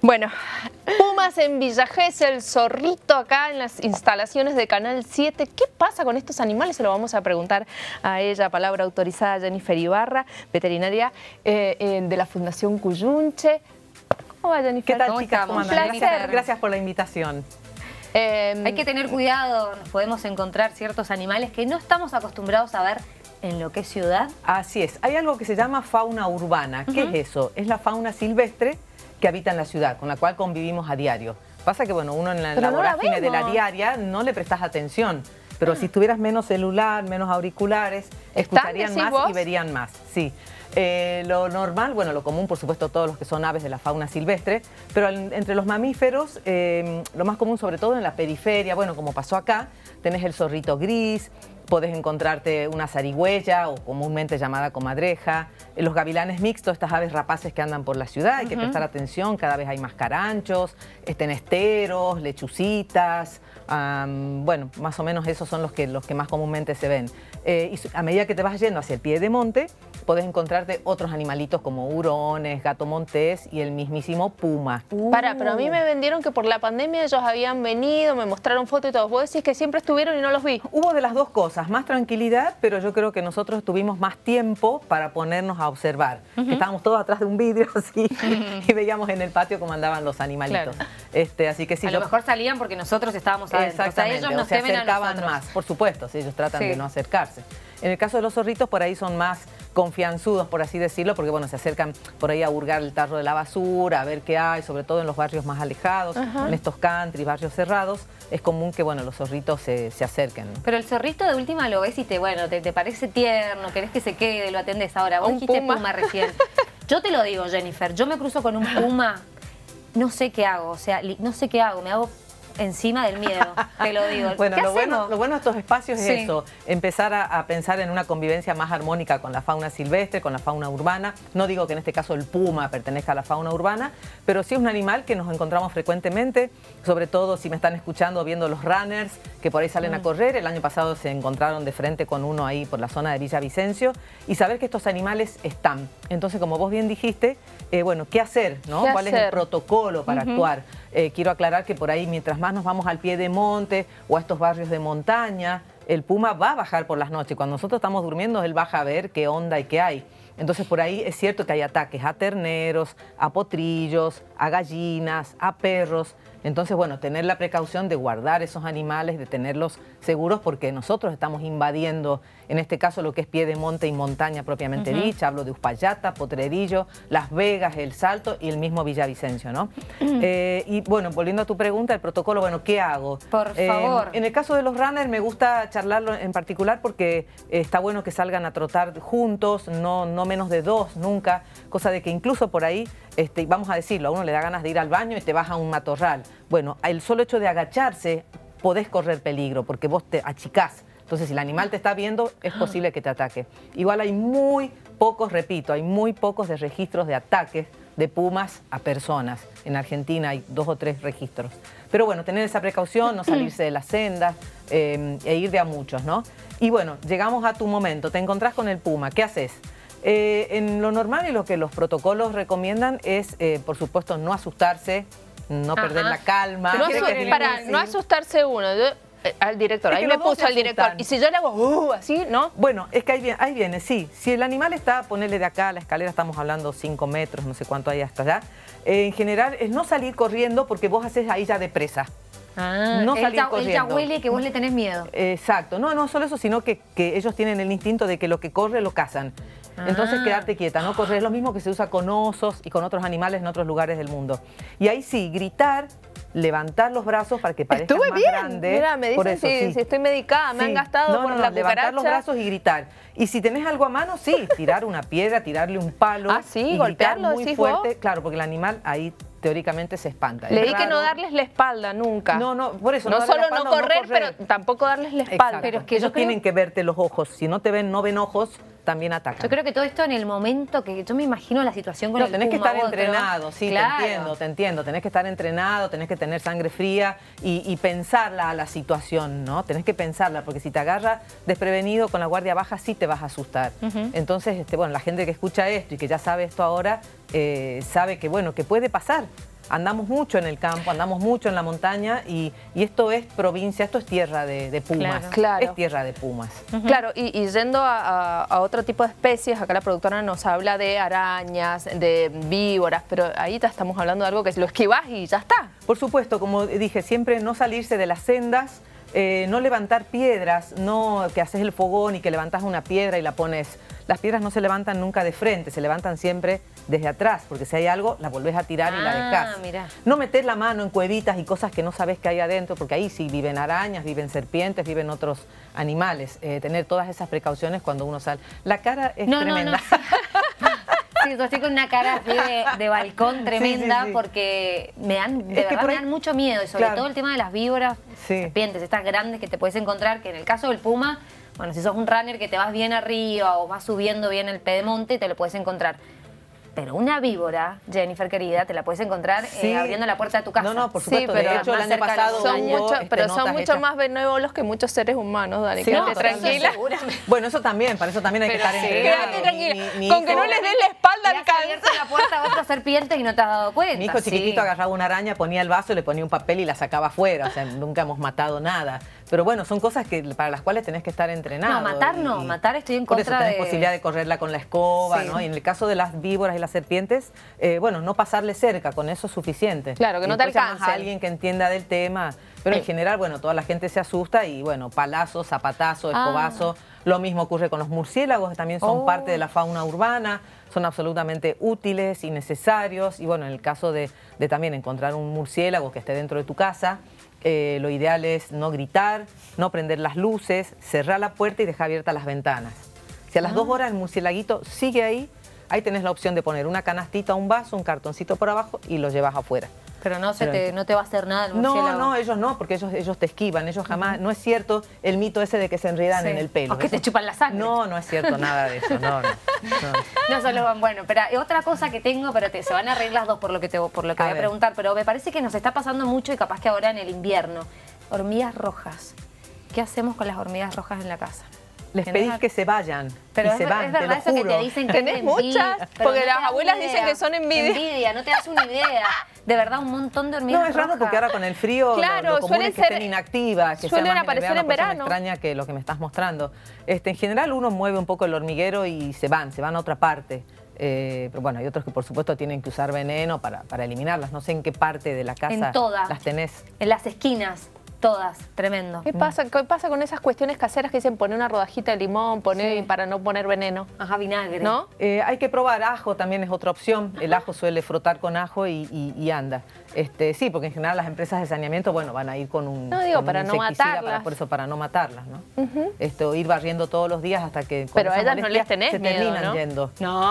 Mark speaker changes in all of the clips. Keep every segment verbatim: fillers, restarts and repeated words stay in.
Speaker 1: Bueno, pumas en Villa Gesell, zorrito acá en las instalaciones de Canal siete. ¿Qué pasa con estos animales? Se lo vamos a preguntar a ella, palabra autorizada, Jennifer Ibarra, veterinaria eh, eh, de la Fundación Cuyunche. ¿Cómo va, Jennifer?
Speaker 2: ¿Qué tal,
Speaker 1: ¿Cómo
Speaker 2: chicas?
Speaker 1: estamos?
Speaker 2: Un
Speaker 1: placer.
Speaker 2: Gracias por la invitación.
Speaker 3: Eh, Hay que tener cuidado, nos podemos encontrar ciertos animales que no estamos acostumbrados a ver en lo que es ciudad.
Speaker 2: Así es, hay algo que se llama fauna urbana. ¿Qué uh-huh. es eso? Es la fauna silvestre que habita en la ciudad, con la cual convivimos a diario. Pasa que, bueno, uno en la, la
Speaker 1: no
Speaker 2: vorágine
Speaker 1: la
Speaker 2: de la diaria no le prestas atención, pero si tuvieras menos celular, menos auriculares, escucharían más
Speaker 1: vos?
Speaker 2: y verían más. Sí. Eh, lo normal, bueno, lo común, por supuesto, todos los que son aves de la fauna silvestre, pero al, entre los mamíferos, eh, lo más común, sobre todo en la periferia, bueno, como pasó acá, tenés el zorrito gris, podés encontrarte una zarigüeya o comúnmente llamada comadreja, los gavilanes mixtos, estas aves rapaces que andan por la ciudad, hay uh-huh. que prestar atención, cada vez hay más caranchos, tenesteros, lechucitas, um, bueno, más o menos esos son los que, los que más comúnmente se ven. Eh, y a medida que te vas yendo hacia el pie de monte, podés encontrarte otros animalitos como hurones, gato montés y el mismísimo puma.
Speaker 1: Uh. Para, pero a mí me vendieron que por la pandemia ellos habían venido, me mostraron fotos y todo. Vos decís que siempre estuvieron y no los vi.
Speaker 2: Hubo de las dos cosas, más tranquilidad, pero yo creo que nosotros tuvimos más tiempo para ponernos a observar. Uh-huh. Que estábamos todos atrás de un vidrio así uh-huh. y veíamos en el patio cómo andaban los animalitos. Claro. Este, así que sí,
Speaker 3: a
Speaker 2: yo...
Speaker 3: lo mejor salían porque nosotros estábamos adentro.
Speaker 2: Exactamente,
Speaker 3: o sea, ellos nos
Speaker 2: o se
Speaker 3: temen
Speaker 2: acercaban
Speaker 3: a nosotros.
Speaker 2: más, por supuesto, si ellos tratan
Speaker 3: sí.
Speaker 2: de no acercarse. En el caso de los zorritos, por ahí son más confianzudos, por así decirlo, porque bueno, se acercan por ahí a hurgar el tarro de la basura, a ver qué hay, sobre todo en los barrios más alejados, uh-huh. en estos country, barrios cerrados, es común que bueno, los zorritos se, se acerquen.
Speaker 3: Pero el zorrito de última lo ves y te, bueno, te, te parece tierno, querés que se quede, lo atendés. Ahora, vos
Speaker 1: un
Speaker 3: dijiste
Speaker 1: puma.
Speaker 3: puma recién. Yo te lo digo, Jennifer, yo me cruzo con un puma, no sé qué hago, o sea, no sé qué hago, me hago encima del miedo, te lo digo.
Speaker 2: Bueno, lo
Speaker 3: hacemos?
Speaker 2: bueno, lo bueno de estos espacios es
Speaker 3: sí.
Speaker 2: eso, empezar a, a pensar en una convivencia más armónica con la fauna silvestre, con la fauna urbana. No digo que en este caso el puma pertenezca a la fauna urbana, pero sí es un animal que nos encontramos frecuentemente, sobre todo si me están escuchando viendo los runners, que por ahí salen mm. a correr. El año pasado se encontraron de frente con uno ahí por la zona de Villavicencio, y saber que estos animales están. Entonces, como vos bien dijiste, eh, bueno, ¿qué hacer? ¿no?
Speaker 1: ¿Qué
Speaker 2: ¿Cuál
Speaker 1: hacer?
Speaker 2: es el protocolo para uh-huh. actuar? Eh, quiero aclarar que por ahí, mientras más nos vamos al pie de monte o a estos barrios de montaña, el puma va a bajar por las noches. Cuando nosotros estamos durmiendo, él baja a ver qué onda y qué hay. Entonces, por ahí es cierto que hay ataques a terneros, a potrillos, a gallinas, a perros. Entonces, bueno, tener la precaución de guardar esos animales, de tenerlos seguros, porque nosotros estamos invadiendo, en este caso, lo que es pie de monte y montaña propiamente uh-huh. dicha. Hablo de Uspallata, Potrerillo, Las Vegas, El Salto y el mismo Villavicencio, ¿no? Uh-huh. eh, y bueno, volviendo a tu pregunta, el protocolo, bueno, ¿qué hago?
Speaker 3: Por
Speaker 2: eh,
Speaker 3: favor.
Speaker 2: En el caso de los runners me gusta charlarlo en particular porque eh, está bueno que salgan a trotar juntos, no, no menos de dos, nunca, cosa de que incluso por ahí, este, vamos a decirlo, a uno le da ganas de ir al baño y te vas a un matorral. Bueno, el solo hecho de agacharse podés correr peligro porque vos te achicás. Entonces, si el animal te está viendo, es posible que te ataque. Igual hay muy pocos, repito, hay muy pocos de registros de ataques de pumas a personas. En Argentina hay dos o tres registros. Pero bueno, tener esa precaución, no salirse de las sendas eh, e ir de a muchos, ¿no? Y bueno, llegamos a tu momento, te encontrás con el puma, ¿qué haces? Eh, en lo normal y lo que los protocolos recomiendan es, eh, por supuesto, no asustarse, no Ajá. perder la calma.
Speaker 1: No, asu para, no asustarse uno. Yo, eh, al director, es ahí me puso al director. Y si yo le hago uh, así, ¿no?
Speaker 2: Bueno, es que ahí viene, ahí viene, sí. Si el animal está, ponerle de acá a la escalera, estamos hablando cinco metros, no sé cuánto hay hasta allá. Eh, en general, es no salir corriendo porque vos haces ahí ya de presa.
Speaker 3: Ah,
Speaker 2: no
Speaker 3: él,
Speaker 2: salir
Speaker 3: ya,
Speaker 2: corriendo.
Speaker 3: él ya huele que vos le tenés miedo.
Speaker 2: Exacto. No, no solo eso, sino que, que ellos tienen el instinto de que lo que corre lo cazan. Entonces, ah. quedarte quieta, no correr. Es lo mismo que se usa con osos y con otros animales en otros lugares del mundo. Y ahí sí, gritar, levantar los brazos para que parezca más
Speaker 1: bien.
Speaker 2: grande.
Speaker 1: Mira, me dicen
Speaker 2: por eso,
Speaker 1: si,
Speaker 2: sí.
Speaker 1: si estoy medicada,
Speaker 2: sí.
Speaker 1: me han gastado
Speaker 2: no,
Speaker 1: por
Speaker 2: no, no,
Speaker 1: la
Speaker 2: levantar
Speaker 1: cucaracha.
Speaker 2: los brazos y gritar. Y si tenés algo a mano, sí, tirar una piedra, tirarle un palo.
Speaker 1: Ah, sí,
Speaker 2: y
Speaker 1: golpearlo,
Speaker 2: gritar muy
Speaker 1: decís
Speaker 2: fuerte.
Speaker 1: vos.
Speaker 2: Claro, porque el animal ahí teóricamente se espanta.
Speaker 1: Leí que no darles la espalda nunca.
Speaker 2: No, no, por eso.
Speaker 1: No,
Speaker 2: no
Speaker 1: solo
Speaker 2: espalda,
Speaker 1: no, correr,
Speaker 2: no correr,
Speaker 1: pero tampoco darles la espalda.
Speaker 2: Exacto.
Speaker 3: Pero es que
Speaker 2: ellos
Speaker 3: yo creo...
Speaker 2: tienen que verte los ojos. Si no te ven, no ven ojos, también atacan.
Speaker 3: Yo creo que todo esto en el momento que yo me imagino la situación con
Speaker 2: no,
Speaker 3: el
Speaker 2: tenés
Speaker 3: puma,
Speaker 2: que estar
Speaker 3: otro.
Speaker 2: entrenado, sí,
Speaker 3: claro.
Speaker 2: te entiendo, te entiendo. Tenés que estar entrenado, tenés que tener sangre fría y, y pensarla a la situación, ¿no? Tenés que pensarla, porque si te agarra desprevenido con la guardia baja, sí te vas a asustar. Uh-huh. Entonces, este, bueno, la gente que escucha esto y que ya sabe esto ahora, eh, sabe que, bueno, que puede pasar. andamos mucho en el campo, andamos mucho en la montaña y, y esto es provincia, esto es tierra de, de pumas,
Speaker 1: Claro, claro.
Speaker 2: es tierra de pumas.
Speaker 1: Uh-huh. Claro, y, y yendo a, a, a otro tipo de especies, acá la productora nos habla de arañas, de víboras, pero ahí ya estamos hablando de algo que lo esquivas y ya está.
Speaker 2: Por supuesto, como dije, siempre no salirse de las sendas, eh, no levantar piedras, no que haces el fogón y que levantas una piedra y la pones. Las piedras no se levantan nunca de frente, se levantan siempre desde atrás, porque si hay algo, la volvés a tirar
Speaker 3: Ah,
Speaker 2: y la dejás.
Speaker 3: mirá.
Speaker 2: No meter la mano en cuevitas y cosas que no sabes que hay adentro, porque ahí sí viven arañas, viven serpientes, viven otros animales. Eh, tener todas esas precauciones cuando uno sale. La cara es
Speaker 3: No, no,
Speaker 2: tremenda.
Speaker 3: no. Sí, yo estoy con una cara así de, de balcón tremenda,
Speaker 2: Sí, sí, sí.
Speaker 3: porque me dan, de
Speaker 2: Es que
Speaker 3: verdad
Speaker 2: por
Speaker 3: me
Speaker 2: ahí-
Speaker 3: dan mucho miedo, y sobre
Speaker 2: Claro.
Speaker 3: todo el tema de las víboras,
Speaker 2: Sí.
Speaker 3: serpientes, estas grandes que te puedes encontrar, que en el caso del puma, bueno, si sos un runner que te vas bien arriba o vas subiendo bien el pedemonte, te lo puedes encontrar. Pero una víbora, Jennifer querida, te la puedes encontrar eh,
Speaker 2: Sí.
Speaker 3: abriendo la puerta de tu casa.
Speaker 2: No, no, por
Speaker 1: Sí,
Speaker 2: supuesto.
Speaker 1: pero
Speaker 2: de hecho, el
Speaker 3: más
Speaker 2: año
Speaker 3: cerca de la
Speaker 2: pasado
Speaker 1: Son
Speaker 2: hubo,
Speaker 1: mucho,
Speaker 2: este,
Speaker 1: pero son
Speaker 2: notas
Speaker 1: mucho
Speaker 2: hechas-
Speaker 1: más benévolos que muchos seres humanos, Dani.
Speaker 2: Sí,
Speaker 1: Quédate
Speaker 2: no,
Speaker 1: tranquila.
Speaker 3: Seguramente.
Speaker 2: Bueno, eso también, para eso también hay
Speaker 3: Pero
Speaker 2: que estar
Speaker 3: sí.
Speaker 2: entrenado.
Speaker 1: Quédate tranquila.
Speaker 2: Mi- mi
Speaker 1: Con que
Speaker 2: hijo-
Speaker 1: no les des la espalda
Speaker 3: Y has
Speaker 1: alcanza.
Speaker 3: abierto la puerta a otras serpientes y no te has dado cuenta.
Speaker 2: Mi hijo chiquitito
Speaker 3: sí.
Speaker 2: agarraba una araña, ponía el vaso, le ponía un papel y la sacaba afuera. O sea, nunca hemos matado nada. Pero bueno, son cosas que para las cuales tenés que estar entrenado.
Speaker 3: No, matar no,
Speaker 2: Y-
Speaker 3: matar estoy en
Speaker 2: Por eso
Speaker 3: contra
Speaker 2: tenés
Speaker 3: de-
Speaker 2: posibilidad de correrla con la escoba,
Speaker 3: Sí.
Speaker 2: ¿no? Y en el caso de las víboras y las serpientes, eh, bueno, no pasarle cerca, con eso es suficiente.
Speaker 1: Claro, que no
Speaker 2: Y
Speaker 1: te
Speaker 2: después llamás
Speaker 1: alcancen.
Speaker 2: a alguien que entienda del tema. Pero en
Speaker 1: Eh.
Speaker 2: general, bueno, toda la gente se asusta y bueno, palazo, zapatazo,
Speaker 1: Ah.
Speaker 2: escobazo. Lo mismo ocurre con los murciélagos, que también son
Speaker 1: Oh.
Speaker 2: parte de la fauna urbana, son absolutamente útiles y necesarios. Y bueno, en el caso de, de también encontrar un murciélago que esté dentro de tu casa, eh, lo ideal es no gritar, no prender las luces, cerrar la puerta y dejar abiertas las ventanas. Si a las dos horas el murciélaguito sigue ahí, ahí tenés la opción de poner una canastita, un vaso, un cartoncito por abajo y lo llevas afuera.
Speaker 3: Pero no, se
Speaker 2: Pero-
Speaker 3: te, no te va a hacer nada el
Speaker 2: No,
Speaker 3: murciélago.
Speaker 2: no, ellos no, porque ellos, ellos te esquivan, ellos jamás, no es cierto el mito ese de que se enredan
Speaker 3: Sí.
Speaker 2: en el pelo.
Speaker 3: O que te
Speaker 2: Eso-
Speaker 3: chupan la sangre.
Speaker 2: No, no es cierto nada de eso, no, no. no.
Speaker 3: No solo van, bueno, pero hay otra cosa que tengo, pero te, se van a reír las dos por lo que te por lo que
Speaker 2: A
Speaker 3: voy a
Speaker 2: ver.
Speaker 3: preguntar, pero me parece que nos está pasando mucho y capaz que ahora en el invierno. Hormigas rojas. ¿Qué hacemos con las hormigas rojas en la casa?
Speaker 2: Les
Speaker 3: ¿Tenés
Speaker 2: pedís
Speaker 3: al-
Speaker 2: que se vayan
Speaker 3: Pero
Speaker 2: y
Speaker 3: es,
Speaker 2: se
Speaker 3: es
Speaker 2: van, te
Speaker 3: verdad
Speaker 2: lo
Speaker 3: eso que
Speaker 2: juro.
Speaker 3: te dicen que
Speaker 1: ¿Tenés
Speaker 3: es envidia,
Speaker 1: muchas?
Speaker 3: pero
Speaker 1: Porque
Speaker 3: no te
Speaker 1: las
Speaker 3: das una
Speaker 1: abuelas dicen
Speaker 3: idea.
Speaker 1: que son envidia.
Speaker 3: Envidia, no te das una idea. De verdad, un montón de hormigas
Speaker 2: No, es raro
Speaker 3: rojas.
Speaker 2: porque ahora con el frío
Speaker 1: Claro,
Speaker 2: lo, lo común
Speaker 1: suelen
Speaker 2: es que
Speaker 1: ser-
Speaker 2: estén inactivas, que
Speaker 1: suelen
Speaker 2: sea más
Speaker 1: aparecer
Speaker 2: general,
Speaker 1: en
Speaker 2: una cosa
Speaker 1: verano.
Speaker 2: me extraña que lo que me estás mostrando. Este, en general uno mueve un poco el hormiguero y se van, se van a otra parte. Eh, pero bueno, hay otros que por supuesto tienen que usar veneno para, para eliminarlas. No sé en qué parte de la casa
Speaker 3: En todas.
Speaker 2: las tenés.
Speaker 3: En las esquinas, todas. Tremendo.
Speaker 1: ¿Qué pasa, ¿Qué pasa con esas cuestiones caseras que dicen poner una rodajita de limón, poner
Speaker 3: Sí.
Speaker 1: para no poner veneno?
Speaker 3: Ajá, vinagre.
Speaker 1: ¿No?
Speaker 2: Eh, hay que probar ajo, también es otra opción. El ajo suele frotar con ajo y, y- y anda. Este, sí, porque en general las empresas de saneamiento, bueno, van a ir con un,
Speaker 1: No, digo,
Speaker 2: con un
Speaker 1: para no
Speaker 2: insecticida
Speaker 1: matarlas.
Speaker 2: Para, por eso, para no matarlas, ¿no? Esto, ir barriendo todos los días hasta que con
Speaker 1: Pero a
Speaker 2: esa
Speaker 1: ellas no
Speaker 2: molestia
Speaker 1: les tenés
Speaker 2: se
Speaker 1: miedo,
Speaker 2: terminan
Speaker 1: ¿no?
Speaker 2: yendo.
Speaker 3: No,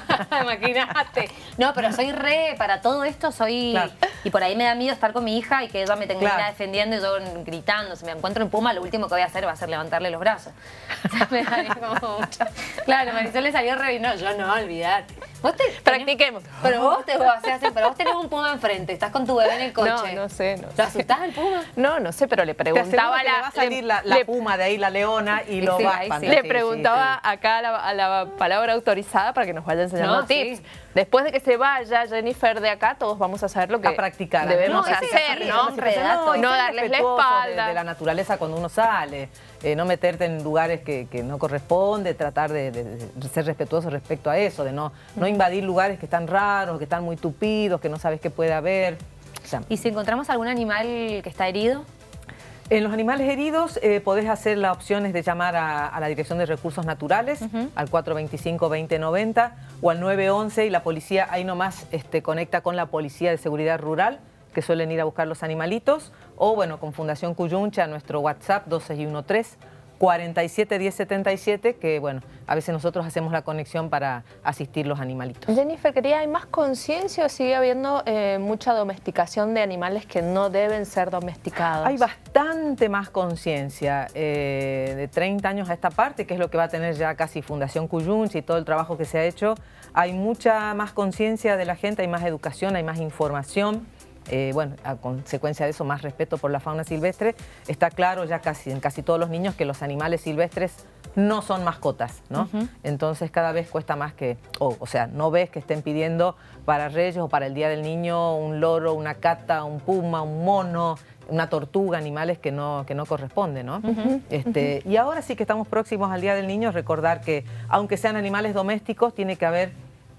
Speaker 3: imagínate. No, pero soy re, para todo esto soy...
Speaker 2: Claro.
Speaker 3: Y por ahí me da miedo estar con mi hija y que ella me termine
Speaker 2: Claro.
Speaker 3: defendiendo y yo gritando. Si me encuentro en Puma, lo último que voy a hacer va a ser levantarle los brazos. O sea, me daría como mucho. Claro, Marisol le salió re... No, yo no, olvidate. Vos te,
Speaker 1: Practiquemos.
Speaker 3: Pero vos, te, vos, hacés- pero vos tenés un Puma enfrente, estás con tu bebé en el coche.
Speaker 1: No, no sé, no
Speaker 3: ¿Te
Speaker 1: sé.
Speaker 3: asustás al Puma?
Speaker 1: No, no sé, pero le
Speaker 2: Te aseguro
Speaker 1: preguntaba
Speaker 2: que le va a salir la, la
Speaker 1: le-
Speaker 2: puma de ahí, la leona, y lo
Speaker 3: Sí,
Speaker 2: va a
Speaker 3: ahí sí.
Speaker 2: espantar.
Speaker 1: Le
Speaker 2: Sí, sí,
Speaker 1: preguntaba
Speaker 2: sí.
Speaker 1: acá a la, a la palabra autorizada para que nos vaya enseñando
Speaker 3: No,
Speaker 1: tips.
Speaker 3: sí.
Speaker 1: Después de que se vaya Jennifer de acá, todos vamos a saber lo que
Speaker 2: A practicar.
Speaker 1: debemos
Speaker 2: No, sí, sí,
Speaker 1: hacer,
Speaker 2: sí,
Speaker 1: ¿no?
Speaker 2: sí,
Speaker 3: Re-
Speaker 2: sí,
Speaker 3: No,
Speaker 2: y
Speaker 1: no
Speaker 2: ser
Speaker 1: darles la
Speaker 2: respetuosos
Speaker 1: espalda.
Speaker 2: De, de la naturaleza cuando uno sale, eh, no meterte en lugares que, que no corresponde, tratar de, de- de ser respetuoso respecto a eso, de no, no invadir lugares que están raros, que están muy tupidos, que no sabes qué puede haber. O sea,
Speaker 3: ¿Y si encontramos algún animal que está herido?
Speaker 2: en los animales heridos eh, podés hacer las opciones de llamar a, a la Dirección de Recursos Naturales, al cuatro veinticinco, veinte noventa o al nueve once y la policía ahí nomás este, conecta con la Policía de Seguridad Rural, que suelen ir a buscar los animalitos, o bueno, con Fundación Cuyuncha, nuestro WhatsApp dos seis uno tres, cuarenta y siete diez setenta y siete, que bueno, a veces nosotros hacemos la conexión para asistir los animalitos.
Speaker 1: Jennifer, quería, ¿hay más conciencia o sigue habiendo eh, mucha domesticación de animales que no deben ser domesticados?
Speaker 2: Hay bastante más conciencia eh, de treinta años a esta parte, que es lo que va a tener ya casi Fundación Cuyuncha y todo el trabajo que se ha hecho. Hay mucha más conciencia de la gente, hay más educación, hay más información. eh, bueno, a consecuencia de eso más respeto por la fauna silvestre. Está claro ya casi en casi todos los niños que los animales silvestres no son mascotas, ¿no? Uh-huh. Entonces cada vez cuesta más que, oh, o sea, no ves que estén pidiendo para Reyes o para el Día del Niño un loro, una cata, un puma, un mono, una tortuga, animales que no, que no corresponden, ¿no? Uh-huh. este, uh-huh. Y ahora sí que estamos próximos al Día del Niño, recordar que aunque sean animales domésticos, tiene que haber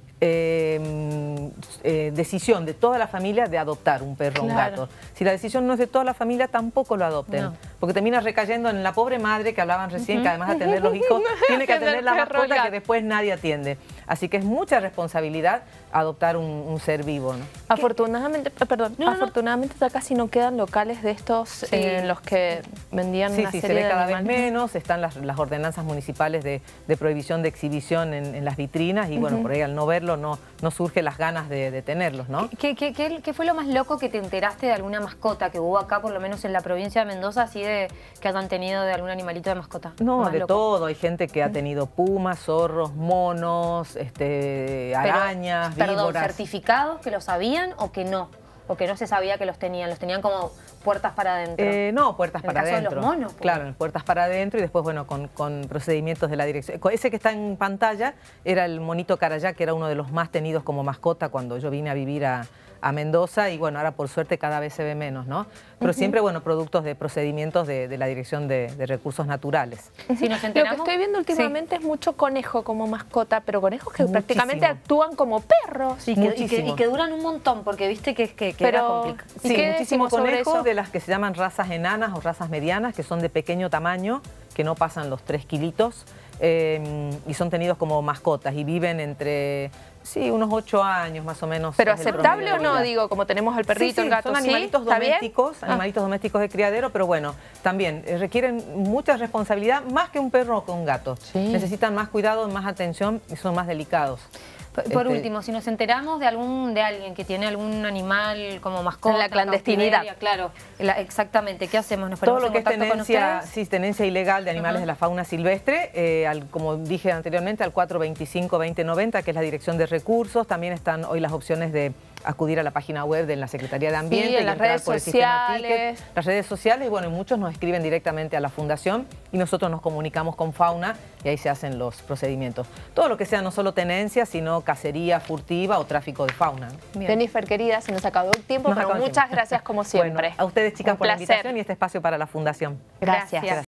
Speaker 2: Eh, eh, decisión de toda la familia de adoptar un perro o claro. un gato. Si la decisión no es de toda la familia, tampoco lo adopten. No. Porque termina recayendo en la pobre madre que hablaban recién, uh-huh. que además de atender los hijos, tiene que atender la mascota ya. que después nadie atiende. Así que es mucha responsabilidad adoptar un, un ser vivo, ¿no?
Speaker 1: Afortunadamente, perdón, no, afortunadamente no. ya casi no quedan locales de estos sí. en los que vendían
Speaker 2: sí,
Speaker 1: una
Speaker 2: sí,
Speaker 1: serie
Speaker 2: se ve
Speaker 1: de
Speaker 2: cada
Speaker 1: animales.
Speaker 2: vez menos, están las, las ordenanzas municipales de, de prohibición de exhibición en, en las vitrinas y uh-huh. bueno, por ahí al no verlo no, no surge las ganas de, de tenerlos, ¿no?
Speaker 3: ¿Qué, qué, qué, ¿Qué fue lo más loco que te enteraste de alguna mascota que hubo acá, por lo menos en la provincia de Mendoza, así de que hayan tenido de algún animalito de mascota?
Speaker 2: No, de
Speaker 3: loco?
Speaker 2: todo. Hay gente que ha tenido pumas, zorros, monos, este, arañas,
Speaker 3: Pero,
Speaker 2: víboras.
Speaker 3: Perdón, ¿certificados que lo sabían o que no? O que no se sabía que los tenían, los tenían como puertas para adentro.
Speaker 2: Eh, no, puertas para adentro.
Speaker 3: En el caso de los monos. Pues.
Speaker 2: Claro, puertas para adentro y después, bueno, con, con procedimientos de la dirección. Ese que está en pantalla era el monito carayá, que era uno de los más tenidos como mascota cuando yo vine a vivir a, a Mendoza y bueno, ahora por suerte cada vez se ve menos, ¿no? Pero uh-huh. siempre, bueno, productos de procedimientos de, de la Dirección de, de Recursos Naturales.
Speaker 1: Uh-huh. Si nos enteramos, lo que estoy viendo últimamente sí. es mucho conejo como mascota, pero conejos que Muchísimo. prácticamente actúan como perros.
Speaker 3: Y que, y, que, y que duran un montón, porque viste que, que, que era complicado.
Speaker 2: Sí, muchísimo conejo de las que se llaman razas enanas o razas medianas, que son de pequeño tamaño, que no pasan los tres kilitos, eh, y son tenidos como mascotas y viven entre... Sí, unos ocho años más o menos.
Speaker 1: ¿Pero aceptable o no? Digo, como tenemos al perrito,
Speaker 2: sí, sí,
Speaker 1: el gato,
Speaker 2: son animalitos
Speaker 1: ¿sí?
Speaker 2: domésticos,
Speaker 1: ah.
Speaker 2: animalitos domésticos de criadero, pero bueno, también eh, requieren mucha responsabilidad, más que un perro o que un gato. Sí. Necesitan más cuidado, más atención y son más delicados.
Speaker 3: Por, por este, último, si nos enteramos de algún de alguien que tiene algún animal como mascota,
Speaker 1: en la clandestinidad,
Speaker 3: claro, la, exactamente, ¿qué hacemos? ¿Nos ponemos
Speaker 2: todo lo que
Speaker 3: en contacto
Speaker 2: es tenencia,
Speaker 3: con
Speaker 2: sí, tenencia ilegal de animales uh-huh. de la fauna silvestre, eh, al, como dije anteriormente, al cuatro veinticinco veinte noventa, que es la Dirección de Recursos. También están hoy las opciones de acudir a la página web de la Secretaría de Ambiente,
Speaker 1: sí, en
Speaker 2: y
Speaker 1: las redes
Speaker 2: por
Speaker 1: sociales.
Speaker 2: El ticket, las redes sociales, y bueno, muchos nos escriben directamente a la Fundación y nosotros nos comunicamos con Fauna y ahí se hacen los procedimientos. Todo lo que sea no solo tenencia, sino cacería furtiva o tráfico de fauna.
Speaker 1: Bien. Jennifer, querida, se nos acabó el tiempo, nos pero muchas tiempo. gracias como siempre.
Speaker 2: Bueno, a ustedes, chicas,
Speaker 1: Un
Speaker 2: por
Speaker 1: placer.
Speaker 2: la invitación y este espacio para la Fundación.
Speaker 1: Gracias. gracias.